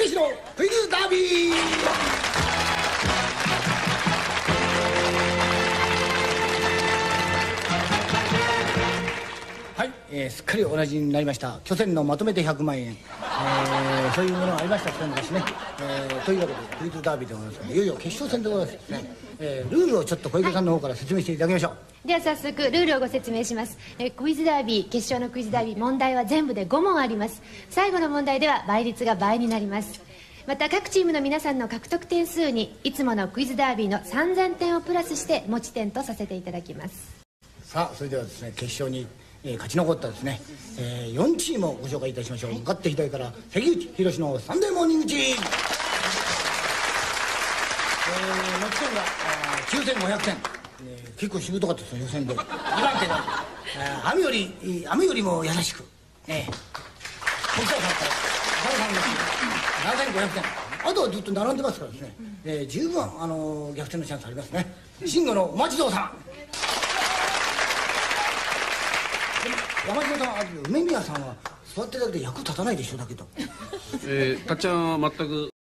けしのクイズダービー。はい、すっかりおなじみになりました巨泉のまとめて100万円、そういうものがありましたけど昔ね、というわけでクイズダービーでございますが、いよいよ決勝戦でございますね。ルールをちょっと小池さんの方から説明していただきましょう。 では早速ルールをご説明します。クイズダービー、決勝のクイズダービー、問題は全部で5問あります。最後の問題では倍率が倍になります。また各チームの皆さんの獲得点数にいつものクイズダービーの3000点をプラスして持ち点とさせていただきます。さあそれではですね、決勝に勝ち残ったですね、4チームをご紹介いたしましょう。向かって左から関口宏のサンデーモーニングチーム、持ち点が9500点、結構しぶとかったですよ予選で。2番手が雨よりも優しく、北斎さんから浅野さんの7500点、あとはずっと並んでますからですね、十分逆転のチャンスありますね。慎吾のお待ちどうさん、山島さん、梅宮さんは座ってるだけで役立たないでしょ。だけどたっちゃんは全く